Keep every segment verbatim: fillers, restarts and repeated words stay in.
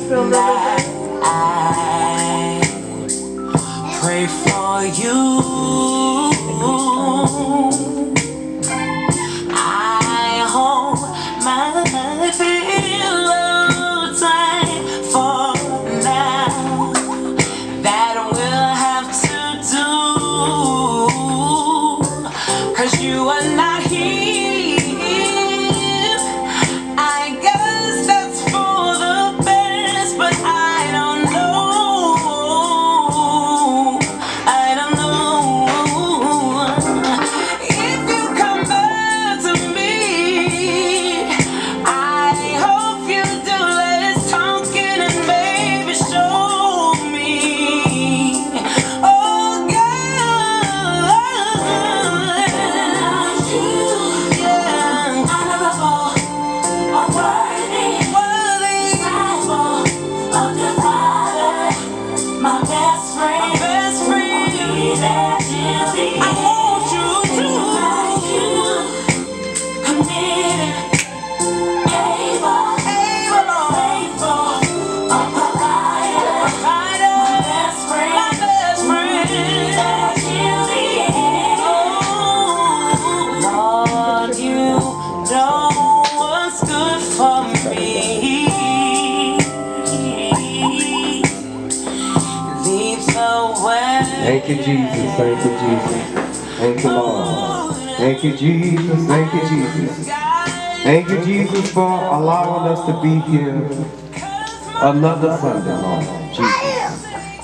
that I pray for you. I hold my pillow tight for now. That we'll have to do, 'cause you are not here. Thank you, Jesus. Thank you, Jesus. Thank you, Lord. Thank you, Jesus. Thank you, Jesus. Thank you, Jesus, for allowing us to be here another Sunday, Lord. Jesus.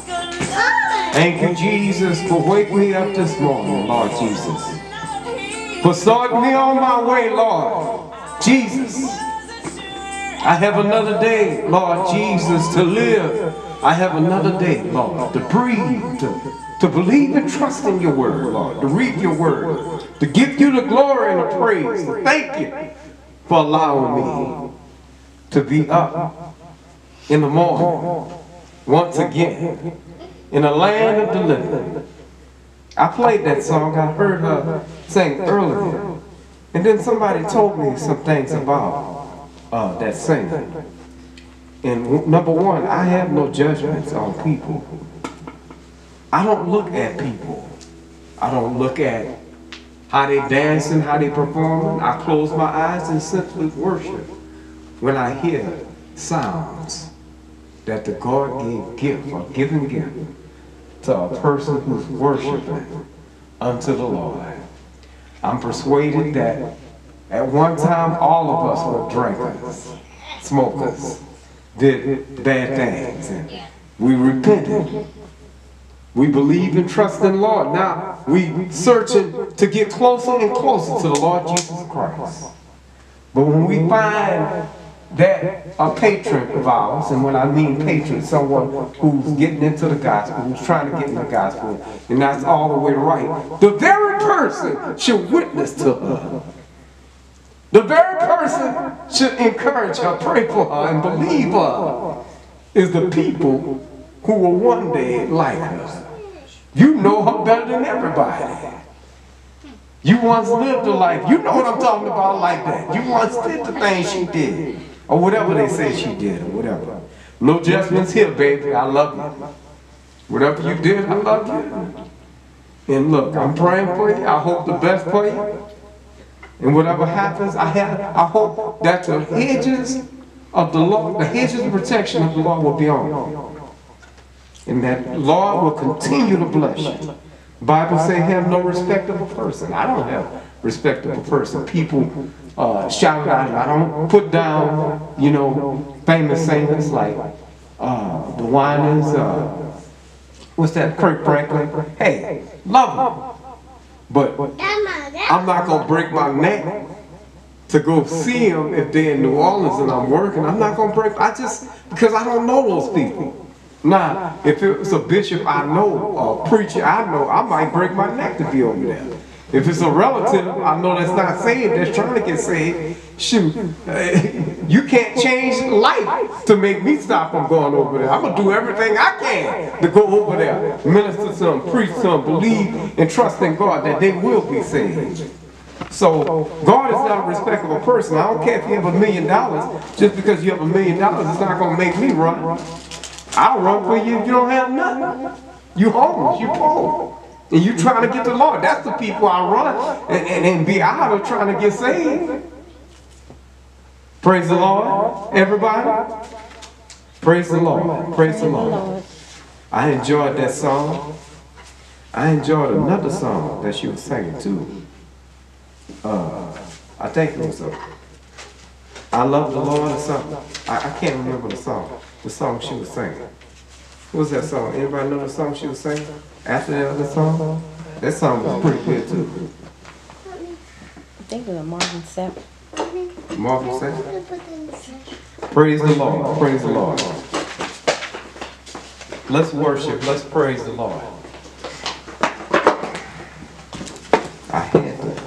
Thank you, Jesus, for waking me up this morning, Lord Jesus. For starting me on my way, Lord Jesus. I have another day, Lord Jesus, to live. I have another day, Lord, to breathe, to, to believe and trust in your word, Lord, to read your word, to give you the glory and the praise. Thank you for allowing me to be up in the morning once again in a land of the living. I played that song, I heard her sing earlier, and then somebody told me some things about uh, that singing. And number one, I have no judgments on people. I don't look at people. I don't look at how they dancing, how they performing. I close my eyes and simply worship when I hear sounds that the God gave gift, or given gift, to a person who's worshiping unto the Lord. I'm persuaded that at one time all of us were drinkers, smokers, did bad things, and we repented. We believe and trust in the Lord. Now we searching to get closer and closer to the Lord Jesus Christ. But when we find that a patron of ours, and when I mean patron, someone who's getting into the gospel, who's trying to get in the gospel, and that's all the way right, the very person should witness to her. The very person should encourage her, pray for her, and believe her, is the people who will one day like her. You know her better than everybody. You once lived a life. You know what I'm talking about like that. You once did the things she did, or whatever they say she did, or whatever. No judgments here, baby. I love you. Whatever you did, I love you. And look, I'm praying for you. I hope the best for you. And whatever happens, I have, I hope that the hedges of the Lord, the hedges of protection of the Lord will be on you. And that the Lord will continue to bless you. The Bible says, have no respect of a person. I don't have respect of a person. People uh, shout out, I don't put down, you know, famous singers like uh, the Winans, uh, what's that, Kirk Franklin. Hey, love them. But I'm not going to break my neck to go see them if they're in New Orleans and I'm working. I'm not going to break, I just, because I don't know those people. Now, if it was a bishop I know, or a preacher I know, I might break my neck to be over there. If it's a relative I know that's not saved, that's trying to get saved, shoot, you can't change life to make me stop from going over there. I'm going to do everything I can to go over there, minister to them, preach to them, believe and trust in God that they will be saved. So God is not a respectable person. I don't care if you have a million dollars. Just because you have a million dollars, it's not going to make me run. I'll run for you if you don't have nothing. You homeless, you poor. And you trying to get the Lord. That's the people I run and, and, and be idle trying to get saved. Praise the Lord, everybody. Praise the Lord. Praise the Lord. I enjoyed that song. I enjoyed another song that she was singing too. Uh, I think it was uh, I Love the Lord or something. I, I can't remember the song. The song she was singing. What was that song? Anybody know the song she was singing? After that other song? That song was pretty good too. I think it was Marvin Sapp. Marvin Sapp? Praise the Lord. Praise the Lord. Let's worship. Let's praise the Lord. I had to.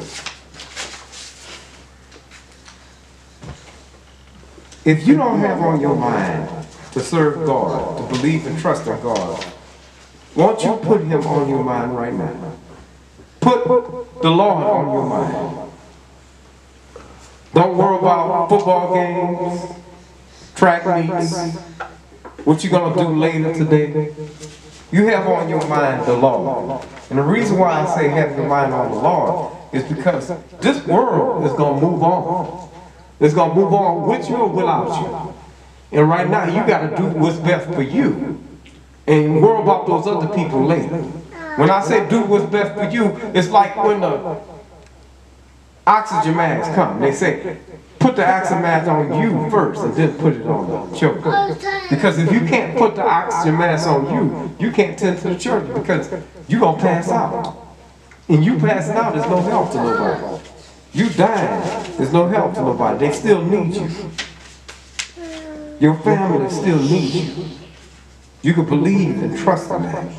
If you don't have on your mind to serve God, to believe and trust in God, won't you put him on your mind right now? Put the Lord on your mind. Don't worry about football games, track meets, what you're going to do later today. You have on your mind the Lord. And the reason why I say have your mind on the Lord is because this world is going to move on. It's going to move on with you or without you. And right now, you got to do what's best for you. And worry about those other people later. When I say do what's best for you, it's like when the oxygen masks come. They say, put the oxygen mask on you first and then put it on the children. Because if you can't put the oxygen mask on you, you can't tend to the children because you're going to pass out. And you passing out, there's no help to nobody. You dying, there's no help to nobody. They still need you. Your family still needs you. You can believe and trust in that.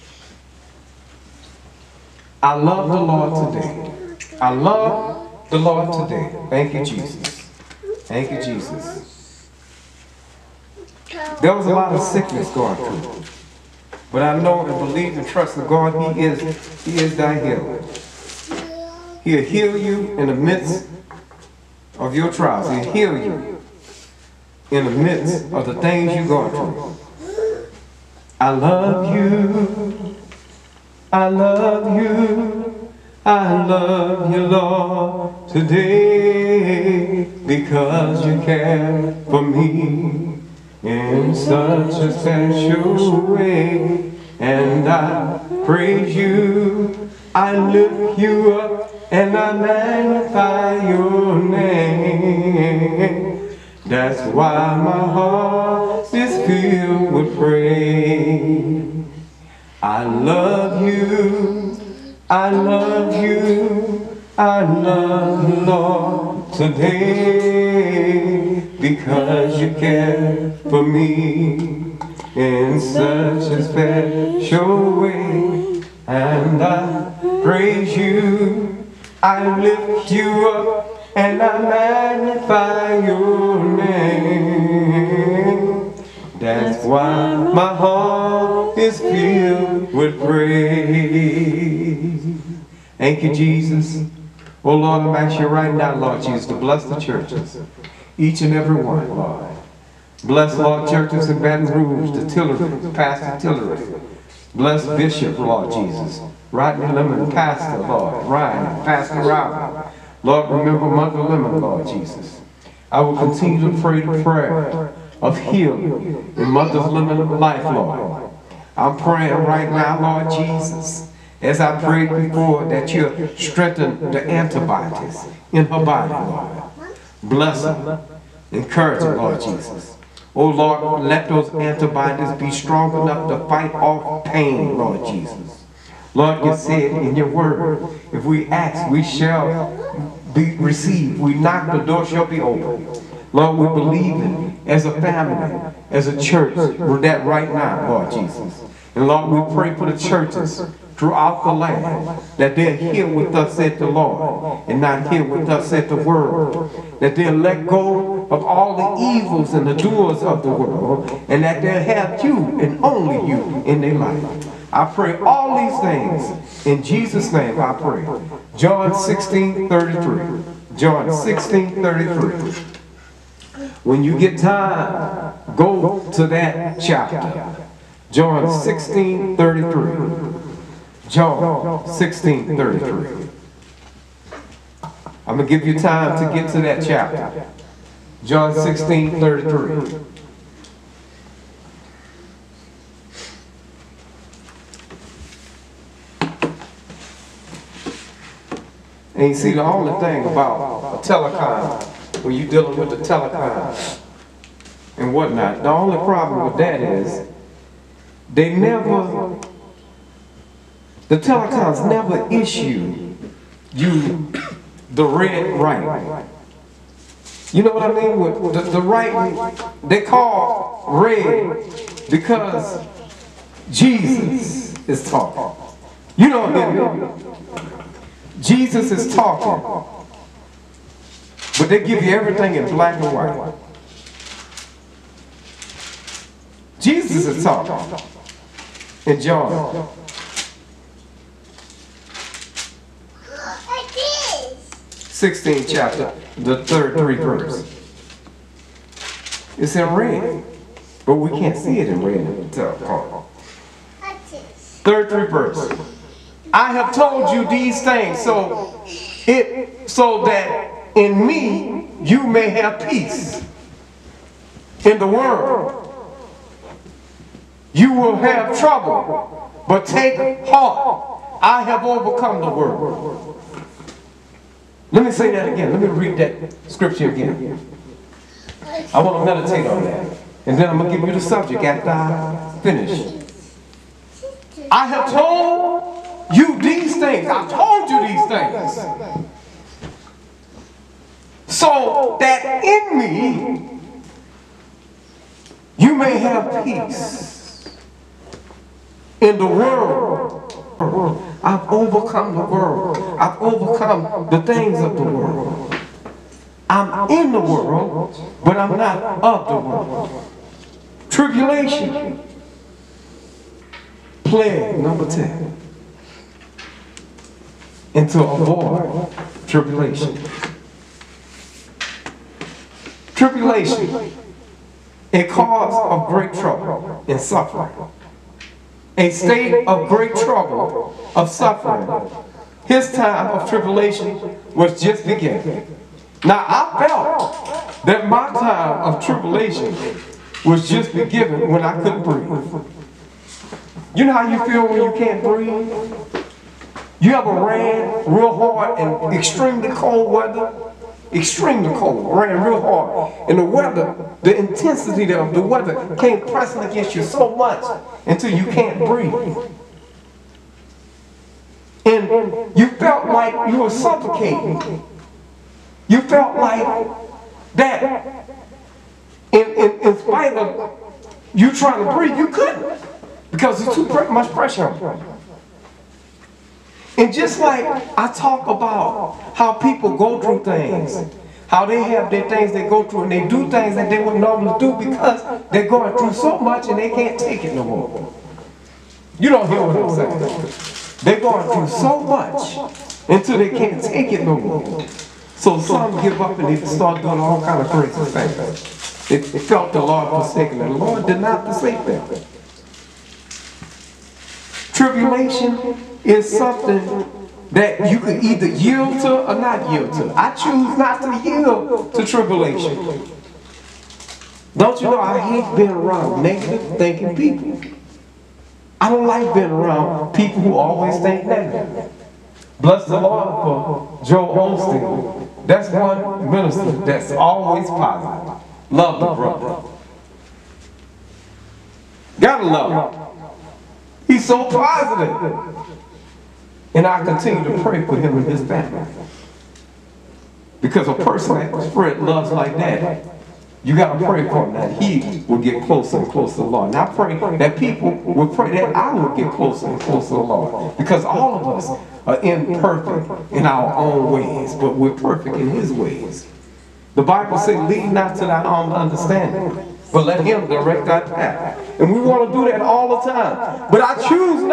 I love the Lord today. I love the Lord today. Thank you, Jesus. Thank you, Jesus. There was a lot of sickness going through. But I know and believe and trust in God. He is, He is thy healer. He'll heal you in the midst of your trials. He'll heal you in the midst of the things you're going through. I love you. I love you. I love you, Lord, today because you care for me in such a special way. And I praise you. I lift you up and I magnify your name. That's why my heart is filled with praise. I love you, I love you, I love you, Lord, today because you care for me in such a special way. And I praise you, I lift you up, and I magnify your name. That's why my heart is filled with praise. Thank you, Jesus. Oh, Lord, I'm asking you right now, Lord Jesus, to bless the churches, each and every one, Lord. Bless, Lord, churches in Baton Rouge, the Tillery, Pastor Tillery. Bless Bishop, Lord Jesus. Rodney Lemon, Pastor, Lord. Ryan, Pastor Robert. Lord, remember Mother Lemon, Lord Jesus. I will continue to pray the prayer of healing in Mother Lemon's life, Lord. I'm praying right now, Lord Jesus, as I prayed before, that you strengthen the antibodies in her body, Lord. Bless her. Encourage her, Lord Jesus. Oh, Lord, let those antibodies be strong enough to fight off pain, Lord Jesus. Lord, you said in your word, if we ask, we shall be received. We knock, the door shall be open. Lord, we believe in as a family, as a church, we're that right now, Lord Jesus. And Lord, we pray for the churches throughout the land, that they're here with us at the Lord, and not here with us at the world. That they'll let go of all the evils and the doers of the world, and that they'll have you and only you in their life. I pray all these things in Jesus' name. I pray. John sixteen thirty-three. John sixteen thirty-three. When you get time, go to that chapter. John sixteen thirty-three. John sixteen thirty-three. I'm going to give you time to get to that chapter. John sixteen thirty-three. And you see, the only thing about a telecom, when you're dealing with the telecom and whatnot, the only problem with that is they never, the telecoms never issue you the red right. You know what I mean? With the, the right, they call red because Jesus is talking. You know what I mean? Jesus is talking, but they give you everything in black and white. Jesus is talking in John. sixteenth chapter, the third three verse. It's in red, but we can't see it in red. Third three verse. I have told you these things so it so that in me you may have peace. In the world you will have trouble, but take heart. I have overcome the world. Let me say that again. Let me read that scripture again. I want to meditate on that. And then I'm going to give you the subject after I finish. I have told you these things. I've told you these things. So that in me you may have peace. In the world, I've overcome the world. I've overcome the things of the world. I'm in the world, but I'm not of the world. Tribulation. Plague number ten. And to avoid tribulation. Tribulation. A cause of great trouble and suffering. A state of great trouble, of suffering. His time of tribulation was just beginning. Now I felt that my time of tribulation was just beginning when I couldn't breathe. You know how you feel when you can't breathe? You ever ran real hard in extremely cold weather? Extremely cold, ran real hard. And the weather, the intensity of the weather came pressing against you so much until you can't breathe. And you felt like you were suffocating. You felt like that in, in, in spite of you trying to breathe, you couldn't because there's too much pressure on you. And just like I talk about how people go through things, how they have their things they go through and they do things that they would normally do because they're going through so much and they can't take it no more. You don't hear what I'm saying. They're going through so much until they can't take it no more. So some give up and they start doing all kind of crazy things. They, they felt the Lord forsaken them. The Lord did not forsake them. Tribulation is something that you can either yield to or not yield to. I choose not to yield to tribulation. Don't you know I hate being around negative thinking people. I don't like being around people who always think negative. Bless the Lord for Joe Osteen. That's one minister that's always positive. Love the brother. Gotta love him. He's so positive. And I continue to pray for him and his family. Because a person that spread love like that, you got to pray for him that he will get closer and closer to the Lord. And I pray that people will pray that I will get closer and closer to the Lord. Because all of us are imperfect in our own ways, but we're perfect in his ways. The Bible says, lead not to thy own understanding, but let him direct thy path. And we want to do that all the time. But I choose not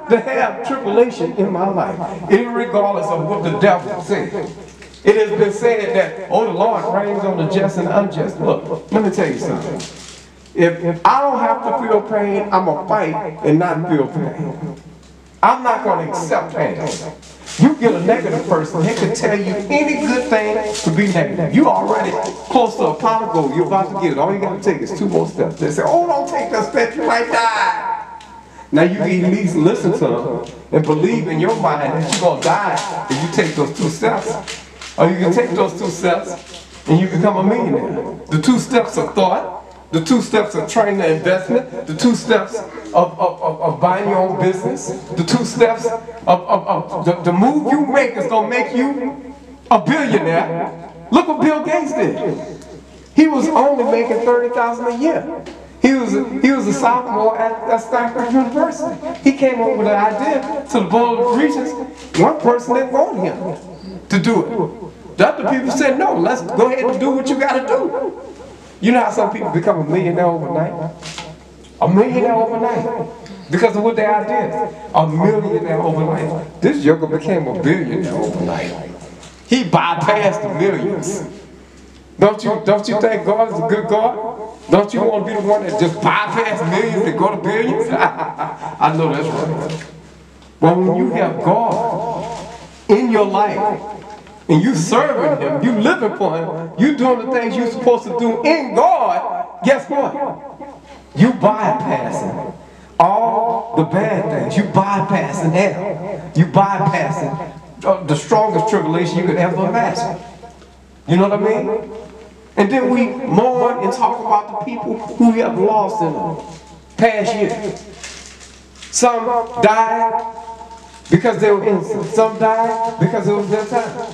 to have tribulation in my life, irregardless of what the devil says. It has been said that, oh, the Lord reigns on the just and unjust. Look, let me tell you something. If, if I don't have to feel pain, I'm going to fight and not feel pain. I'm not going to accept pain. You get a negative person, he can tell you any good thing to be negative. You already close to a pot of gold. You're about to get it. All you got to take is two more steps. They say, oh, don't take that step, you might die. Now you can at least listen to them and believe in your mind that you're going to die if you take those two steps. Or you can take those two steps and you become a millionaire. The two steps of thought, the two steps of training and investment, the two steps of, of, of, of buying your own business, the two steps of, of, of the, the move you make is going to make you a billionaire. Look what Bill Gates did. He was only making thirty thousand dollars a year. He was, a, he was a sophomore at, at Stanford University. He came up with an idea to the Board of Regents. One person didn't want him to do it. The other people said, no, let's go ahead and do what you got to do. You know how some people become a millionaire overnight? A millionaire overnight. Because of what their idea is. A millionaire overnight. This joker became a billionaire overnight. He bypassed the millions. Don't you, don't you think God is a good God? Don't you want to be the one that just bypass millions and go to billions? I know that's right. But when you have God in your life, and you serving Him, you living for Him, you doing the things you're supposed to do in God, guess what? You bypassing all the bad things. You bypassing hell. You bypassing the strongest tribulation you could ever imagine. You know what I mean? And then we mourn and talk about the people who we have lost in the past year. Some died because they were innocent. Some died because it was their time.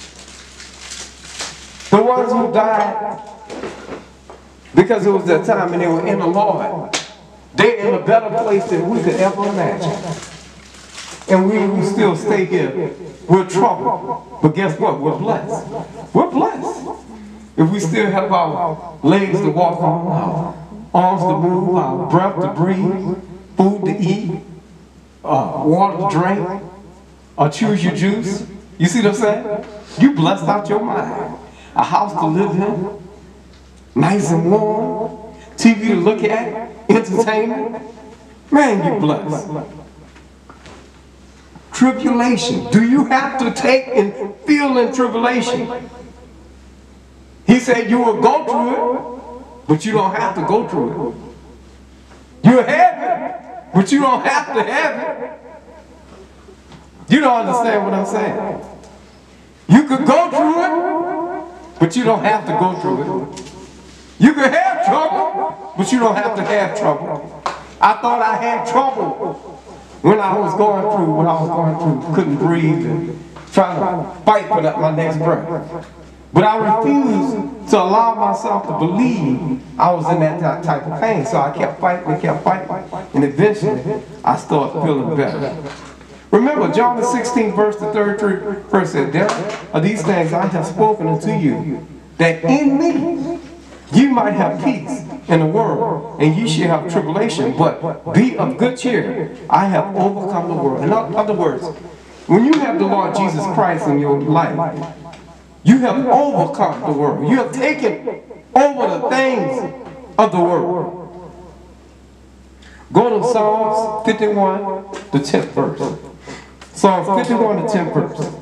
The ones who died because it was their time and they were in the Lord, they're in a better place than we could ever imagine. And we will still stay here. We're troubled. But guess what? We're blessed. We're blessed. If we still have our legs to walk on, our arms to move, our breath to breathe, food to eat, uh, water to drink, or choose your juice. You see what I'm saying? You blessed out your mind. A house to live in, nice and warm, T V to look at, entertainment. Man, you blessed. Tribulation. Do you have to take and feel in tribulation? He said you will go through it, but you don't have to go through it. You have it, but you don't have to have it. You don't understand what I'm saying. You could go through it, but you don't have to go through it. You could have trouble, but you don't have to have trouble. I thought I had trouble when I was going through what I was going through. Couldn't breathe and trying to fight for that, my next breath. But I refused to allow myself to believe I was in that type of pain. So I kept fighting and kept fighting. And eventually, I started feeling better. Remember, John the sixteenth verse, the thirty-three verse said, there are these things I have spoken unto you, that in me you might have peace in the world, and ye shall have tribulation, but be of good cheer. I have overcome the world. In other words, when you have the Lord Jesus Christ in your life, you have overcome the world. You have taken over the things of the world. Go to Psalms fifty-one, the tenth verse. Psalms fifty-one, the tenth verse.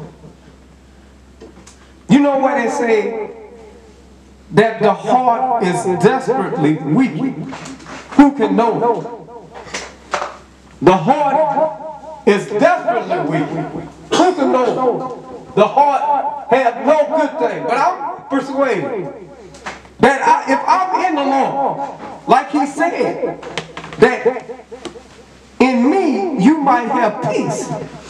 You know what they say? That the heart is desperately weak. Who can know it? The heart is desperately weak. Who can know it? The heart has no good thing. But I'm persuaded that I, if I'm in the Lord, like He said, that in me you might have peace.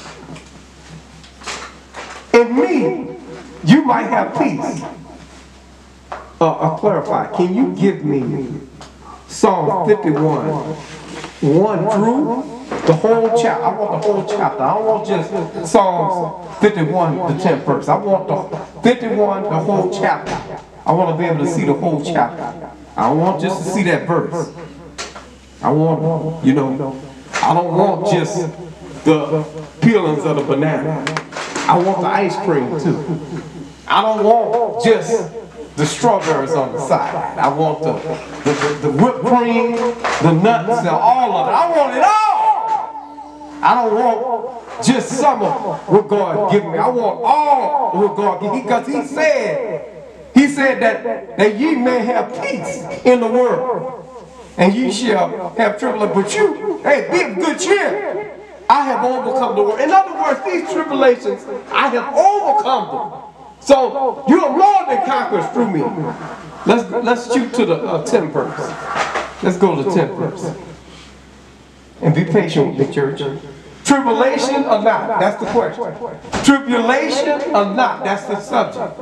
In me you might have peace. Uh, I'll clarify. Can you give me Psalm fifty-one, one through the whole chapter? I want the whole chapter. I don't want just Psalms fifty-one, the tenth verse. I want the fifty-one, the whole chapter. I want to be able to see the whole chapter. I don't want just to see that verse. I want, you know, I don't want just the peelings of the banana. I want the ice cream too. I don't want just the strawberries on the side. I want the, the, the, the whipped cream, the nuts, and all of it. I want it all. I don't want just some of what God give me. I want all what God give me. Because he said, he said that, that ye may have peace in the world. And ye shall have tribulation. But you, hey, be of good cheer. I have overcome the world. In other words, these tribulations, I have overcome them. So you are more than conquerors through me. Let's let's shoot to the uh, tenth verse. Let's go to the tenth verse. And be patient with me, church. Tribulation or not? That's the question. Tribulation or not? That's the subject.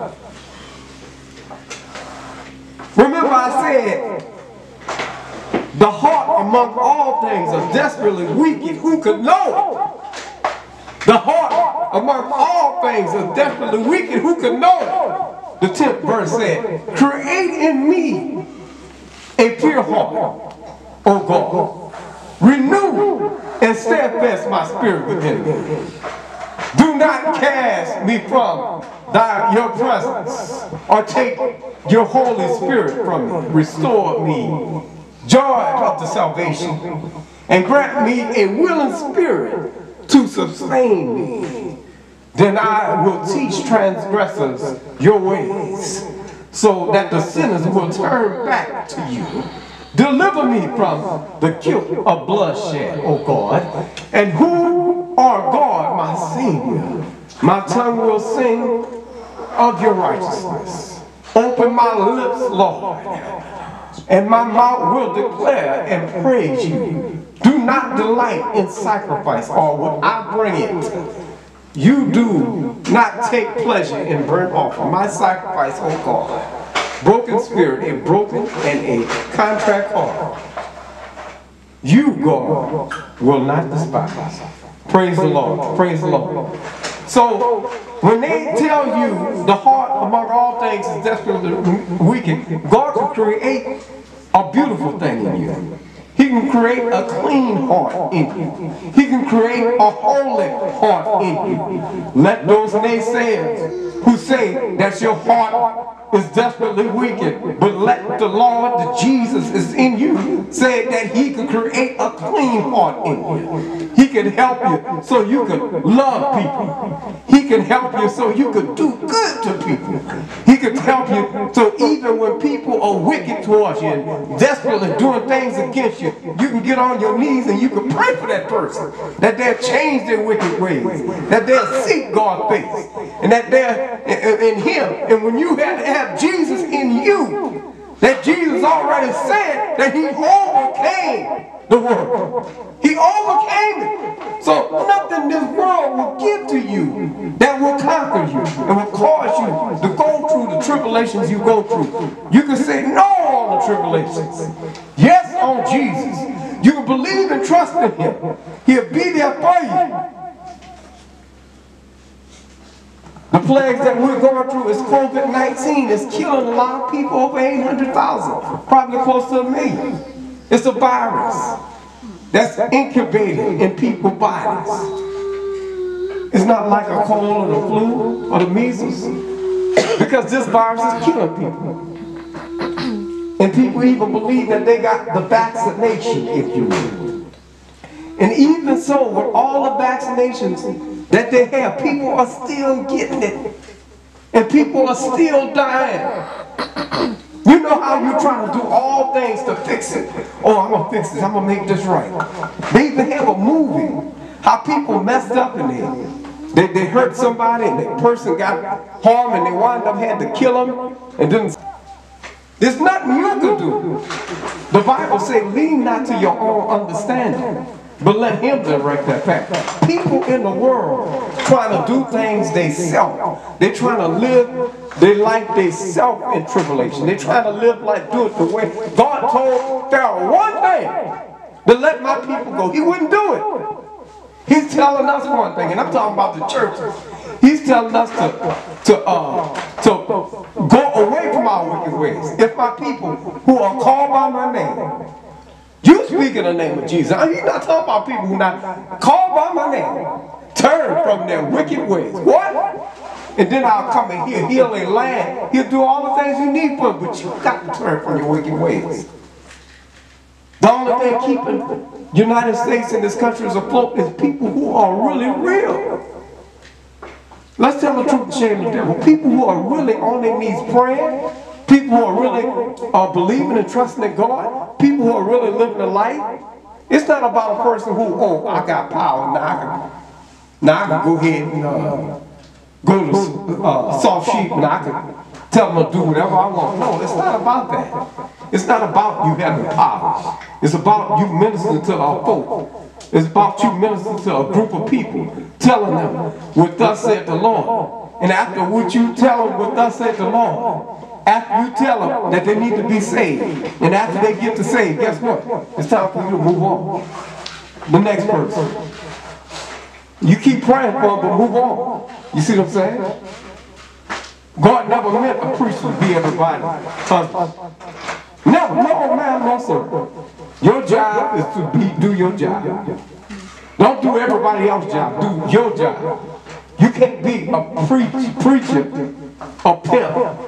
Remember I said, the heart among all things is desperately wicked. Who could know it? The heart among all things is desperately wicked. Who could know it? The tenth verse said, create in me a pure heart, O God. Renew and steadfast my spirit within me. Do not cast me from thy, your presence, or take your Holy Spirit from me. Restore me joy of the salvation, and grant me a willing spirit to sustain me. Then I will teach transgressors your ways, so that the sinners will turn back to you. Deliver me from the guilt of bloodshed, O God, and who are God, my Savior. My tongue will sing of your righteousness. Open my lips, Lord, and my mouth will declare and praise you. Do not delight in sacrifice, or will I bring it? You do not take pleasure in burnt offering. My sacrifice, O God. Broken spirit, a broken and a contract heart, you, God, will not despise. Praise the Lord. Praise the Lord. So, when they tell you the heart among all things is desperately wicked, God can create a beautiful thing in you. He can create a clean heart in you. He can create a holy heart in you. Let those naysayers who say that your heart is desperately wicked, but let the Lord, the Jesus is in you, say that he can create a clean heart in you. He can help you so you can love people. He can help you so you can do good to people. He can help you so even when people are wicked towards you and desperately doing things against you, you can get on your knees and you can pray for that person, that they'll change their wicked ways, that they'll seek God's face, and that they're in him. And when you have to have Jesus in you, that Jesus already said that he overcame the world. He overcame it. So nothing this world will give to you that will conquer you and will cause you to go through the tribulations you go through. You can say no on the tribulations. Yes on Jesus. You can believe and trust in him. He'll be there for you. The plagues that we're going through is COVID nineteen. It's killing a lot of people, over eight hundred thousand, probably close to a million. It's a virus that's incubated in people's bodies. It's not like a cold or the flu or the measles, because this virus is killing people. And people even believe that they got the vaccination, if you will. And even so, with all the vaccinations that they have, people are still getting it. And people are still dying. You know how you're trying to do all things to fix it. Oh, I'm going to fix this. I'm going to make this right. They even have a movie. How people messed up in there. They, they hurt somebody and the person got harmed and they wound up had to kill them. And then there's nothing you can do. The Bible says, lean not to your own understanding, but let him direct that path. People in the world trying to do things they self. They're trying to live their life they self in tribulation. They're trying to live like, do it the way God told Pharaoh one day to let my people go. He wouldn't do it. He's telling us one thing, and I'm talking about the churches. He's telling us to, to, uh, to go away from our wicked ways. If my people who are called by my name, you speak in the name of Jesus. He's not talking about people who not called by my name. Turn from their wicked ways. What? And then I'll come and he'll heal their land. He'll do all the things you need for him, but you got to turn from your wicked ways. The only thing keeping United States and this country is afloat is people who are really real. Let's tell the truth and shame the devil. People who are really on their knees praying, people who are really uh, believing and trusting in God, people who are really living a life. It's not about a person who, oh, I got power, now I can, now I can go ahead and uh, go to uh, soft sheep and I can tell them to do whatever I want. No, it's not about that. It's not about you having power. It's about you ministering to our folk. It's about you ministering to a group of people, telling them what thus said the Lord. And after what you tell them what thus said the Lord, after you tell them that they need to be saved, and after they get to saved, guess what? It's time for you to move on. The next person. You keep praying for them, but move on. You see what I'm saying? God never meant a priest to be everybody. Uh, never, no man, no sir. Your job is to be, do your job. Don't do everybody else's job. Do your job. You can't be a preach, preacher, a pimp,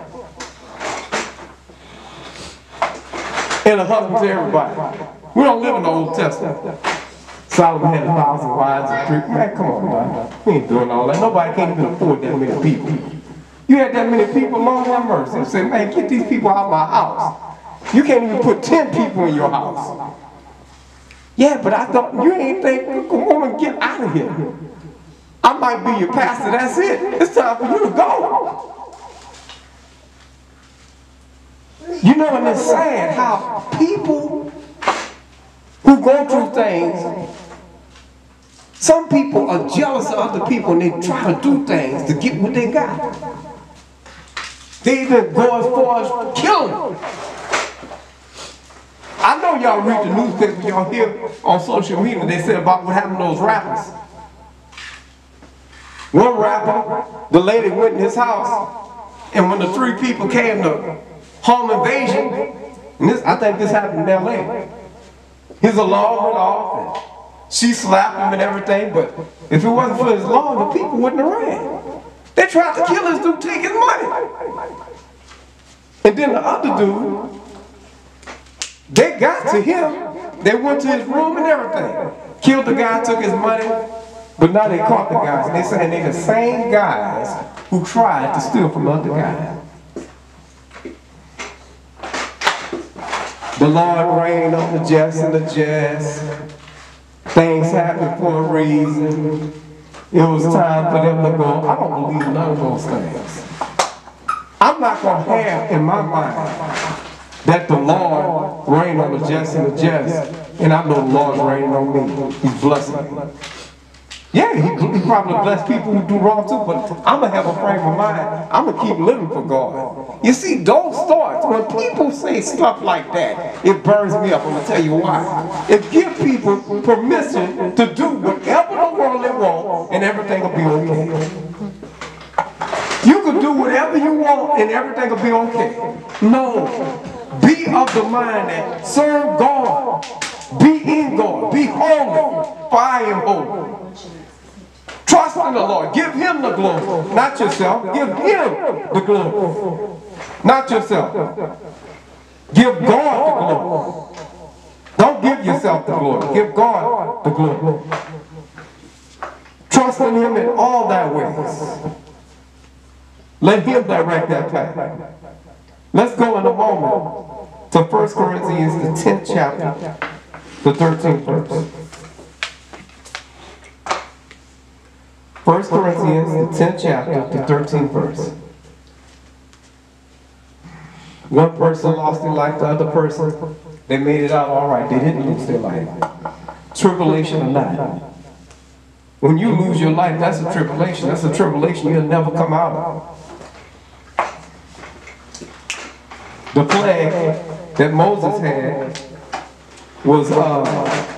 and a husband to everybody. We don't live in the Old Testament. Solomon had a thousand wives and three. Man, come on, man. We ain't doing all that. Nobody can't even afford that many people. You had that many people, Lord have mercy. You say, man, get these people out of my house. You can't even put ten people in your house. Yeah, but I thought you ain't think, come on and get out of here. I might be your pastor, that's it. It's time for you to go. You know, and it's sad how people who go through things, some people are jealous of other people and they try to do things to get what they got. They even go as far as killing them. I know y'all read the newspaper, y'all hear on social media, they say about what happened to those rappers. One rapper, the lady went in his house, and when the three people came to home invasion, and this, I think this happened in L A, his alarm went off, and she slapped him and everything, but if it wasn't for his alarm, the people wouldn't have ran. They tried to kill this dude, take his money. And then the other dude, they got to him, they went to his room and everything. Killed the guy, took his money, but now they caught the guys. And they saying they're the same guys who tried to steal from other guys. The Lord reigned on the just and the just. Things happen for a reason. It was time for them to go. I don't believe none of those things. I'm not going to have in my mind that the Lord reigned on the just and the just, and I know the Lord's reigning on me. He's blessing me. Yeah, he, he probably bless people who do wrong too, but I'm going to have a frame of mind. I'm going to keep living for God. You see, those thoughts, when people say stuff like that, it burns me up. I'm going to tell you why. It gives people permission to do whatever the world they want, and everything will be okay. You can do whatever you want, and everything will be okay. No. Be of the mind that serve God. Be in God. Be holy, for I am holy. Trust in the Lord. Give him the glory. Not yourself. Give him the glory. Not yourself. Give God the glory. Don't give yourself the glory. Give God the glory. Trust in him in all thy ways. Let him direct that path. Let's go in a moment to First Corinthians, the tenth chapter, the thirteenth verse. First Corinthians, the tenth chapter, the thirteenth verse. One person lost their life, the other person, they made it out all right. They didn't lose their life. Tribulation or not. When you lose your life, that's a tribulation. That's a tribulation you'll never come out of. The plague that Moses had was uh,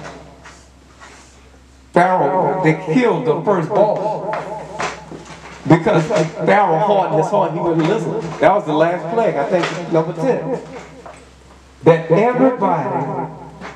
Pharaoh. They killed the firstborn because Pharaoh hardened his heart. He wouldn't listen. That was the last plague, I think, number ten. That everybody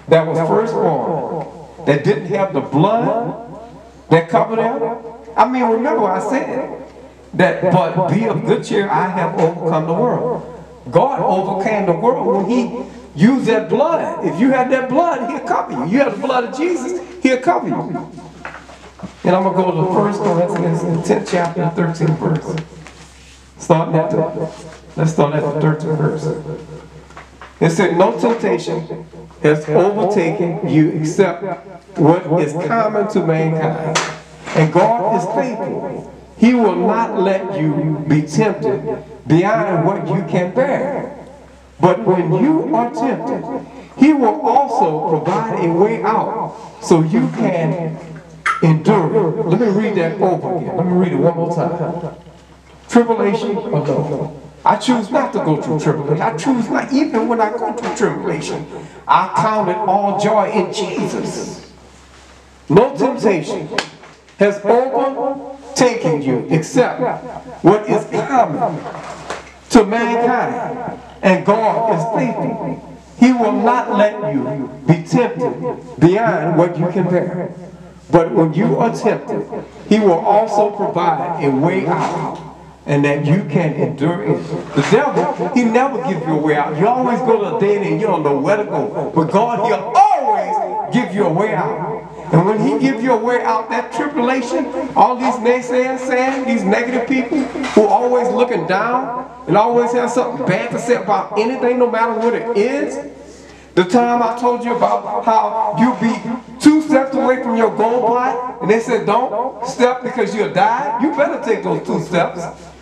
that was firstborn, that didn't have the blood that covered them. I mean, remember I said that, but be of good cheer, I have overcome the world. God overcame the world when he used that blood. If you had that blood, he'll cover you. You have the blood of Jesus, he'll cover you. And I'm going to go to First Corinthians, the tenth chapter, thirteenth verse. Starting at the, let's start at the thirteenth verse. It said, no temptation has overtaken you except what is common to mankind. And God is faithful. He will not let you be tempted beyond what you can bear. But when you are tempted, he will also provide a way out so you can endure it. Let me read that over again. Let me read it one more time. Tribulation or no? I choose not to go through tribulation. I choose not, even when I go through tribulation, I count it all joy in Jesus. No temptation has overtaken you except what is common to mankind. And God is faithful. He will not let you be tempted beyond what you can bear. But when you are tempted, he will also provide a way out, and that you can endure it. The devil, he never gives you a way out. You always go to a dead end, you don't know where to go. But God, he'll always give you a way out. And when he gives you a way out, that tribulation, all these naysayers saying, these negative people who are always looking down and always have something bad to say about anything, no matter what it is. The time I told you about how you'll be two steps away from your goal plot, and they said don't step because you'll die. You better take those two steps.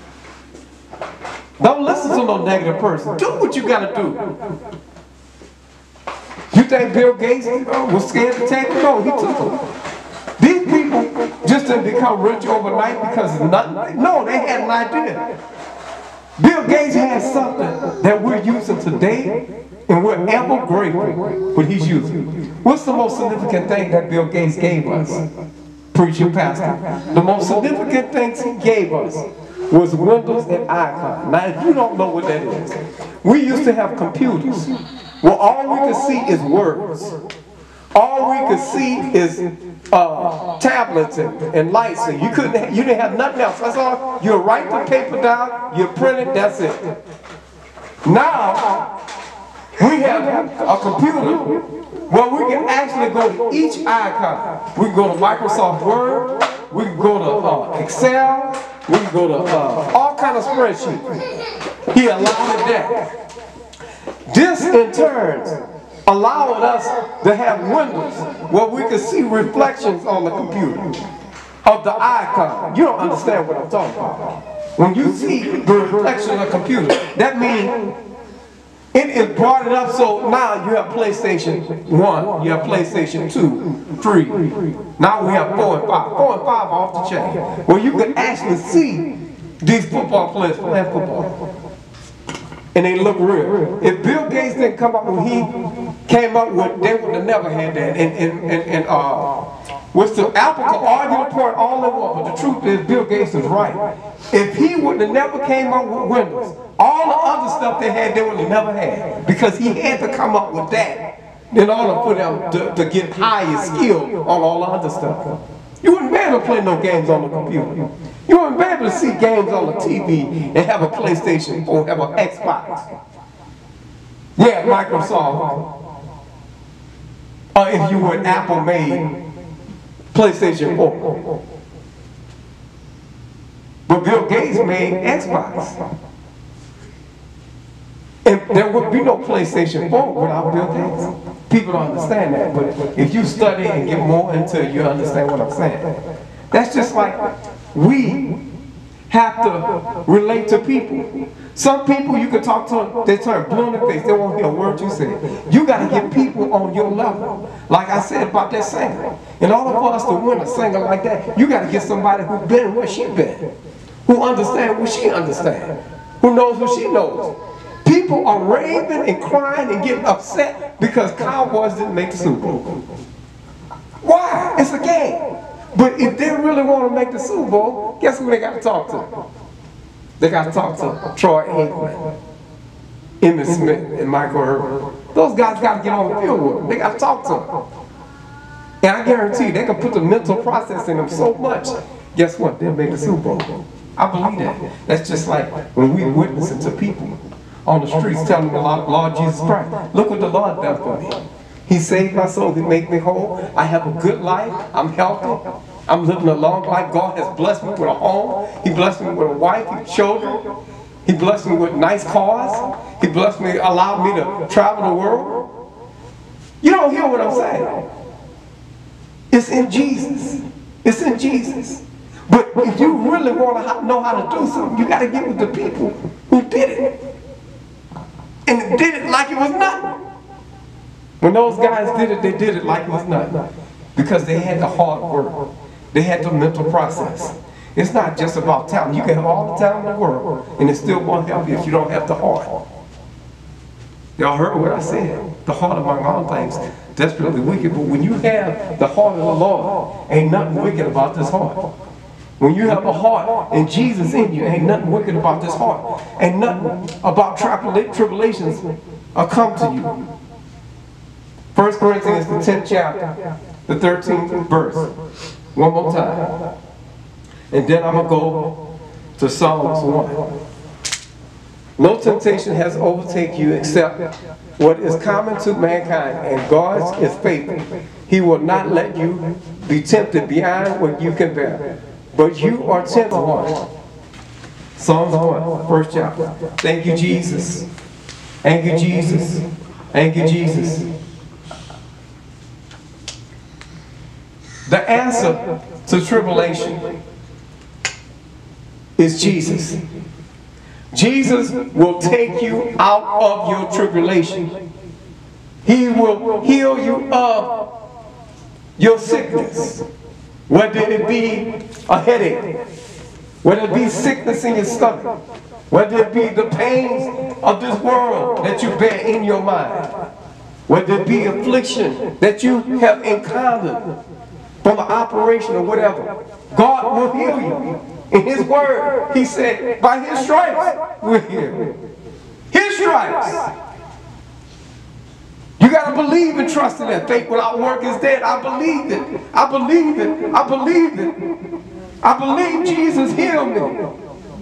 Don't listen to no negative person. Do what you gotta do. You think Bill Gates was scared to take it? No, he took it. These people just didn't become rich overnight because of nothing. No, they had an idea. Bill Gates has something that we're using today, and we're ever grateful what he's using. What's the most significant thing that Bill Gates gave us? Preaching pastor. The most significant things he gave us was Windows and Icon. Now, if you don't know what that is, we used to have computers. Well, all we could see is words. All we could see is uh, tablets and, and lights. And you couldn't. You didn't have nothing else. That's all. You write the paper down. You print it. That's it. Now we have a computer where we can actually go to each icon. We can go to Microsoft Word. We can go to uh, Excel. We can go to uh, all kind of spreadsheets. He allowed that. This in turn allowed us to have windows where we could see reflections on the computer of the icon. You don't understand what I'm talking about. When you see the reflection of the computer, that means it is brought it up, so now you have PlayStation one, you have PlayStation two, three. Now we have four and five. Four and five are off the chain. Where you can actually see these football players playing football. And they look real. If Bill Gates didn't come up when he came up with, they would have never had that. And, and, and, and uh, what's the Apple could argue the point all they want, but the truth is Bill Gates is right. If he would have never came up with Windows, all the other stuff they had, they would have never had. Because he had to come up with that in order for them to, to get higher skill on all the other stuff. You wouldn't be able to play no games on the computer. You wouldn't be able to see games on the T V and have a PlayStation or have an Xbox. Yeah, Microsoft. Or if you were Apple made PlayStation four. But Bill Gates made Xbox. And there would be no PlayStation four without Bill Gates. People don't understand that, but if you study and get more into it, you understand what I'm saying. That's just like we have to relate to people. Some people you can talk to, they turn blue in the face, they won't hear a word you say. You got to get people on your level. Like I said about that singer. In order for us to win a singer like that, you got to get somebody who's been where she been, who understands what she understands, who knows what she knows. People are raving and crying and getting upset because Cowboys didn't make the Super Bowl. Why? It's a game. But if they really want to make the Super Bowl, guess who they got to talk to? They got to talk to Troy Aikman, Emmitt Smith, and Michael Irvin. Those guys got to get on the field with them. They got to talk to them. And I guarantee you, they can put the mental process in them so much. Guess what? They'll make the Super Bowl. I believe that. That's just like when we witnessing to people on the streets telling them about Lord Jesus Christ. Look what the Lord done for me. He saved my soul. He made me whole. I have a good life. I'm healthy. I'm living a long life. God has blessed me with a home. He blessed me with a wife and children. He blessed me with nice cars. He blessed me, allowed me to travel the world. You don't hear what I'm saying. It's in Jesus. It's in Jesus. But if you really want to know how to do something, you got to get with the people who did it. And did it like it was nothing. When those guys did it, they did it like it was nothing. Because they had the hard work. They had the mental process. It's not just about talent. You can have all the talent in the world, and it still won't help you if you don't have the heart. Y'all heard what I said. The heart among all things, desperately wicked. But when you have the heart of the Lord, ain't nothing wicked about this heart. When you have a heart and Jesus in you, ain't nothing wicked about this heart. Ain't nothing about tribulations will come to you. First Corinthians, the tenth chapter, the thirteenth verse. One more time. And then I'm going to go to Psalms one. No temptation has overtaken you except what is common to mankind, and God is faithful. He will not let you be tempted beyond what you can bear. But you are tempted one. Psalms one, first chapter. Thank you, Jesus. Thank you, Jesus. Thank you, Jesus. The answer to tribulation is Jesus. Jesus will take you out of your tribulation. He will heal you of your sickness. Whether it be a headache, whether it be sickness in your stomach, whether it be the pains of this world that you bear in your mind, whether it be affliction that you have encountered from an operation or whatever, God will heal you. In His word, He said, by His stripes, we're healed. His stripes. You got to believe and trust in that. Faith without work is dead. I believed it. I believed it. I believed it. I believe Jesus healed me.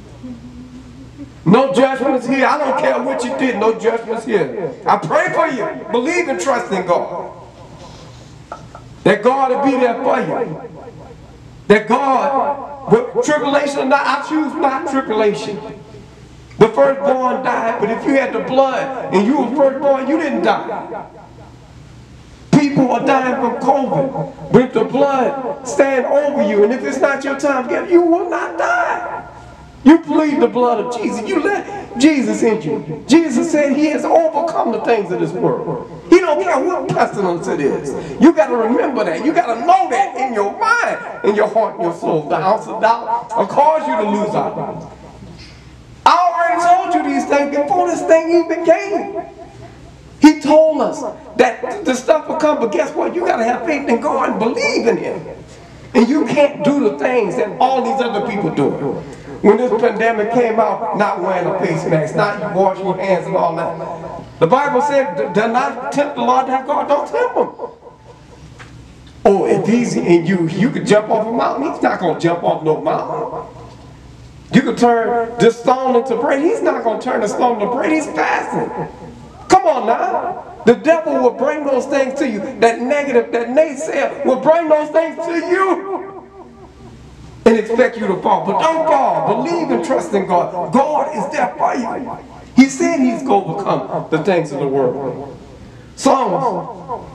No judgment is here. I don't care what you did. No judgment is here. I pray for you. Believe and trust in God. That God will be there for you. That God, with tribulation or not, I choose not tribulation. The firstborn died, but if you had the blood and you were firstborn, you didn't die. People are dying from COVID, but if the blood stand over you, and if it's not your time, you will not die. You plead the blood of Jesus. You let Jesus in you. Jesus said He has overcome the things of this world. He don't care what pestilence it is. You got to remember that. You got to know that in your mind, in your heart, and your soul. The ounce of doubt will cause you to lose out. I already told you these things before this thing even came. He told us that the stuff will come, but guess what? You got to have faith in God and believe in Him. And you can't do the things that all these other people do. When this pandemic came out, not wearing a face mask, not washing your hands and all that. The Bible said, do not tempt the Lord thy God, don't tempt Him. Oh, if He's in you, you could jump off a mountain. He's not going to jump off no mountain. You could turn this stone into bread. He's not going to turn the stone into bread. He's fasting. Come on now. The devil will bring those things to you. That negative, that naysayer will bring those things to you and expect you to fall. But don't fall. Believe and trust in God. God is there for you. He said He's going to overcome the things of the world. Psalms,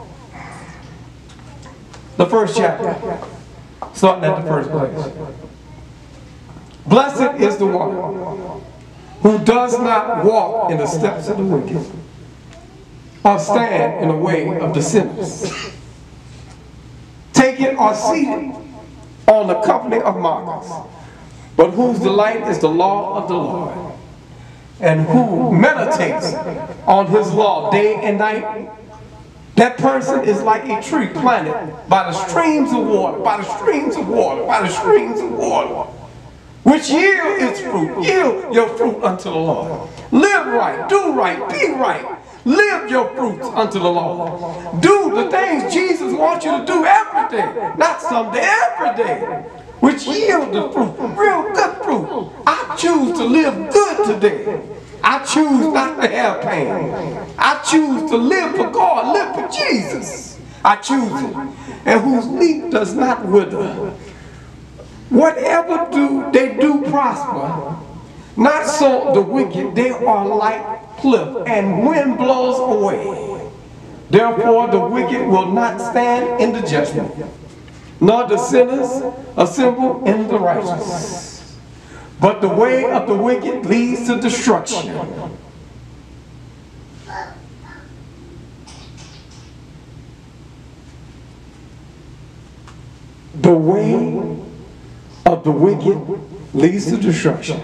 the first chapter, starting at the first place. Blessed is the one who does not walk in the steps of the wicked, or stand in the way of the sinners, taken or seated on the company of mockers, but whose delight is the law of the Lord, and who meditates on His law day and night. That person is like a tree planted by the streams of water, by the streams of water, by the streams of water, which yield its fruit. Yield your fruit unto the Lord. Live right, do right, be right. Live your fruits unto the Lord. Do the things Jesus wants you to do every day. Not someday, every day. Which yield the fruit, real good fruit. I choose to live good today. I choose not to have pain. I choose to live for God, live for Jesus. I choose it. And whose leaf does not wither. Whatever do they do prosper. Not so the wicked, they are like cliff, and wind blows away. Therefore the wicked will not stand in the judgment, nor the sinners assemble in the righteous. But the way of the wicked leads to destruction. The way of the wicked leads to destruction.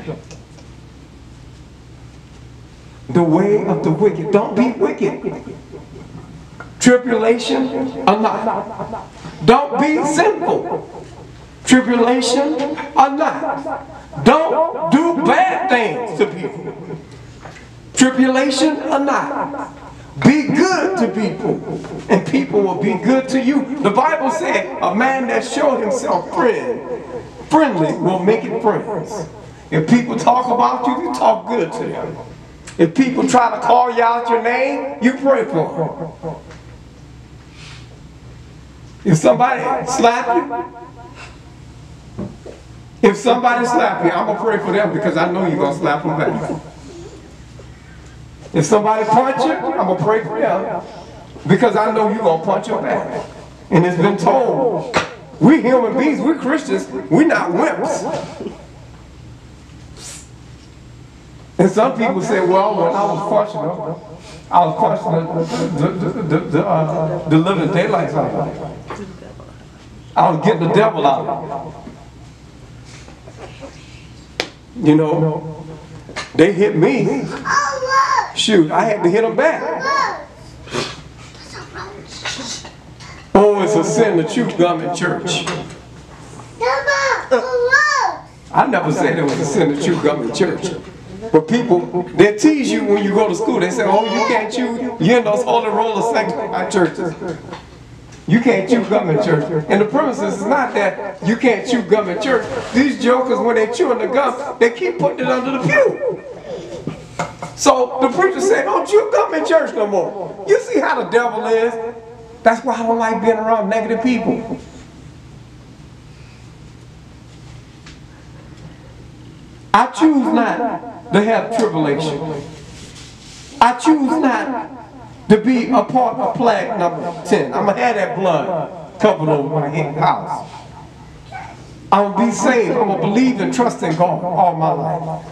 The way of the wicked. Don't be wicked. Tribulation or not. Don't be sinful. Tribulation or not. Don't do bad things to people. Tribulation or not. Be good to people, and people will be good to you. The Bible said a man that showed himself friend, friendly will make it friends. If people talk about you, you talk good to them. If people try to call you out your name, you pray for them. If somebody slap you, if somebody slap you, I'm going to pray for them because I know you're going to slap them back. If somebody punch you, I'm going to pray for them because I know you're going to punch them back. And it's been told, we human beings, we're Christians, we're not wimps. And some people say, well, when I was punching them, I was punching the, the, the, the, uh, the living daylights out of them. I was getting the devil out of them. You know, they hit me. Shoot, I had to hit them back. Oh, it's a sin to chew gum in church. I never said it was a sin to chew gum in church. But people, they tease you when you go to school. They say, oh, you can't chew. You're in those holy roller sanctified churches. You can't chew gum in church. And the premises is not that you can't chew gum in church. These jokers, when they chewing the gum, they keep putting it under the pew. So the preacher said, don't chew gum in church no more. You see how the devil is? That's why I don't like being around negative people. I choose not to have tribulation. I choose not to be a part of plague number ten. I'm going to have that blood covered over my house. I'm going to be saved. I'm going to believe and trust in God all my life.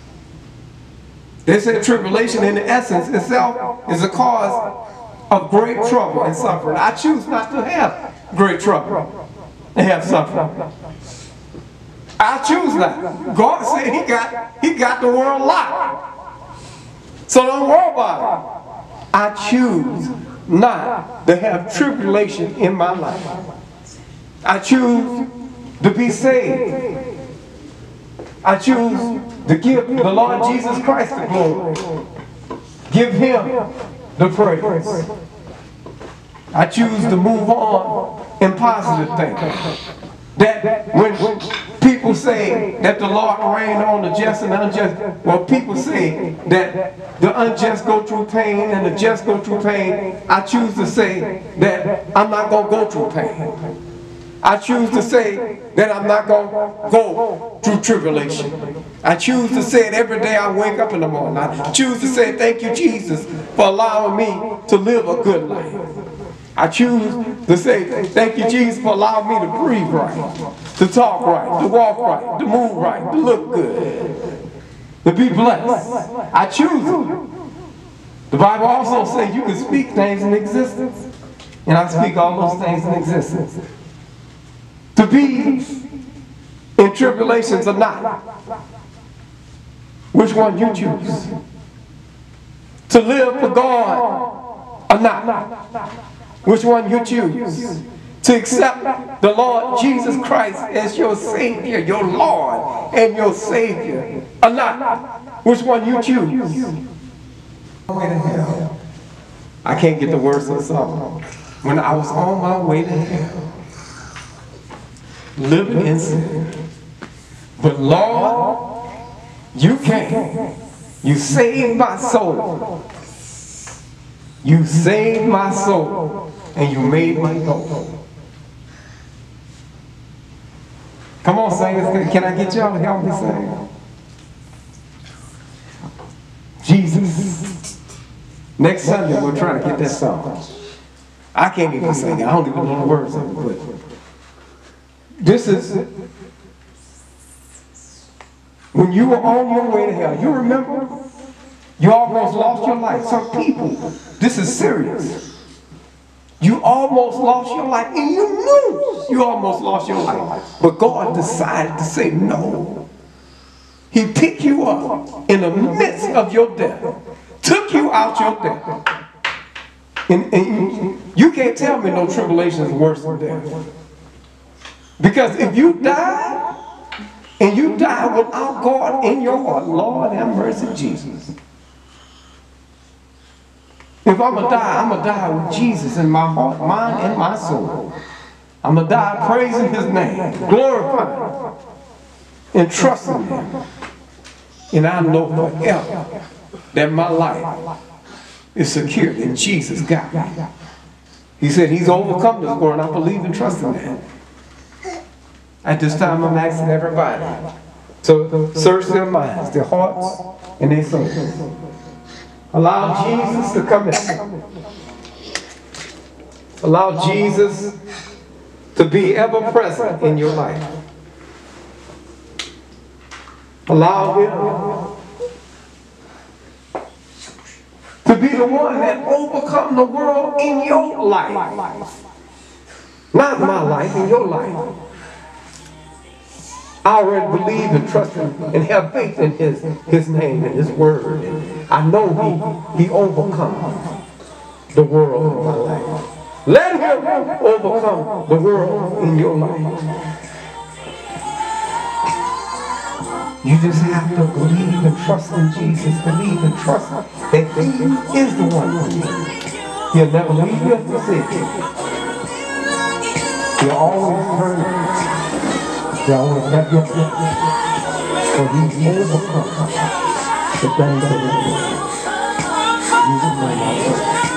They said tribulation in essence itself is a cause of great trouble and suffering. I choose not to have great trouble and have suffering. I choose not. God said he got, he got the world locked. So don't worry about it. I choose not to have tribulation in my life. I choose to be saved. I choose to give the Lord Jesus Christ the glory. Give him the praise. I choose to move on in positive things. That when people say that the Lord reign on the just and the unjust, well, people say that the unjust go through pain and the just go through pain. I choose to say that I'm not going to go through pain. I choose to say that I'm not going to go through tribulation. I choose to say it every day I wake up in the morning. I choose to say thank you, Jesus, for allowing me to live a good life. I choose to say thank you, Jesus, for allowing me to breathe right, to talk right, to walk right, to move right, to look good, to be blessed. I choose it. The Bible also says you can speak things in existence. And I speak all those things in existence. To be in tribulations or not. Which one you choose? To live for God or not? Which one you choose? To accept the Lord Jesus Christ as your Savior, your Lord and your Savior or not? Which one you choose? Way to hell. I can't get the words of the song. When I was on my way to hell, living in sin, but Lord, you came. You saved my soul. You saved my soul, and you made my soul. Come on, singers. Can I get y'all to help me sing? Jesus. Next Sunday, we'll try to get that song. I can't even sing it. I don't even know the words of it. But this is when you were on your way to hell. You remember? You almost lost your life. Some people, this is serious. You almost lost your life, and you knew you almost lost your life. But God decided to say no. He picked you up in the midst of your death, took you out your death. And, and you can't tell me no tribulation is worse than death. Because if you die, and you die without God in your heart, Lord have mercy, Jesus. If I'm going to die, I'm going to die with Jesus in my heart, mind, and my soul. I'm going to die praising his name, glorifying him, and trusting him. And I know forever that my life is secure in Jesus' God. He said he's overcome this world, and I believe and trust in that. At this time, I'm asking everybody to search their minds, their hearts, and their souls. Allow Jesus to come in. Allow Jesus to be ever present in your life. Allow him to be the one that overcomes the world in your life. Not my life, in your life. I already believe and trust him and have faith in his, his name and his word. And I know he, he overcomes the world in my life. Let him overcome the world in your life. You just have to believe and trust in Jesus. Believe and trust that he is the one for you. He'll never leave you or forsake you. He'll always turn. He'll always have your back. For he's overcome the things of the world. Jesus' name.